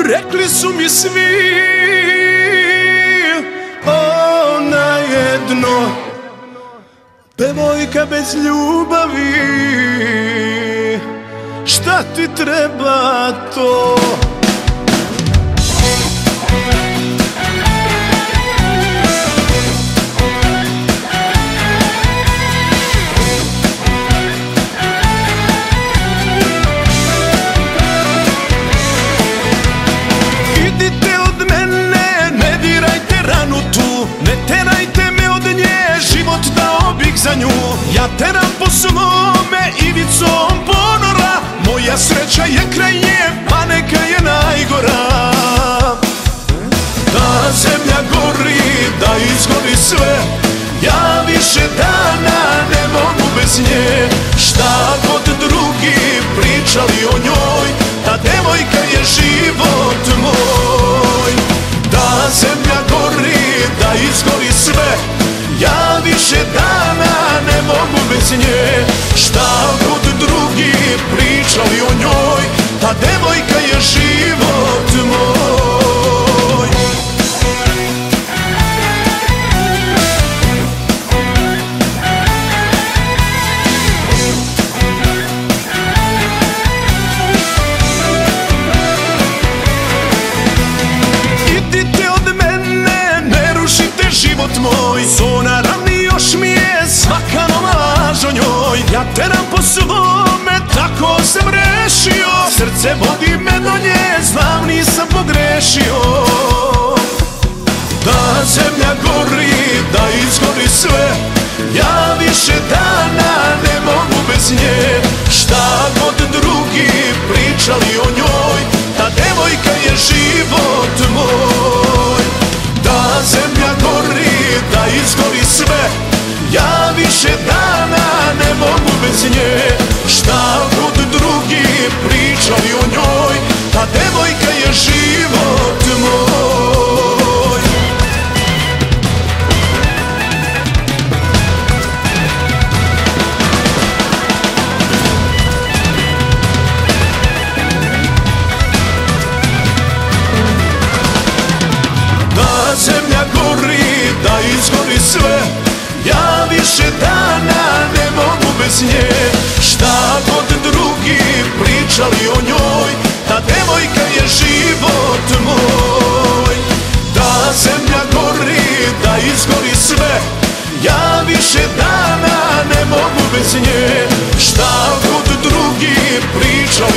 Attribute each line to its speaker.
Speaker 1: Rekli su mi svi, ona jedno, devojka bez ljubavi, šta ti treba to?
Speaker 2: Ne terajte me od nje, život dao bih za nju. Ja teram po svome ivicom ponora, moja sreća je kraj nje, pa neka je najgora. Da zemlja gori, da izgori sve, ja više dana ne mogu bez nje. Šta god drugi pričali o njoj, ta devojka je život moj. Da zemlja gori, da izgori sve, ja više dana ne mogu bez nje. Šta god drugi pričali o njoj, ta devojka je život moj. Idite od mene, ne rušite život moj. Zona ravni još mi je svaka nova laž o njoj. Ja teram po svome, tako sam rešio. Srce vodi me do nje, znam nisam pogrešio. Da zemlja gori, da izgori sve, ja više dana ne mogu bez nje. Šta god drugi pričali o njoj, ta devojka je život moj. Da zemlja gori, da izgori sve, ja više dana ne mogu bez nje. Šta god drugi pričali o njoj, ta devojka je život moj. Da zemlja gori, da izgori sve, ja više dana ne mogu bez nje. Šta god drugi pričali o njoj, ta devojka je život moj. Da zemlja gori, da izgori sve, ja više dana ne mogu bez nje. Šta god drugi pričali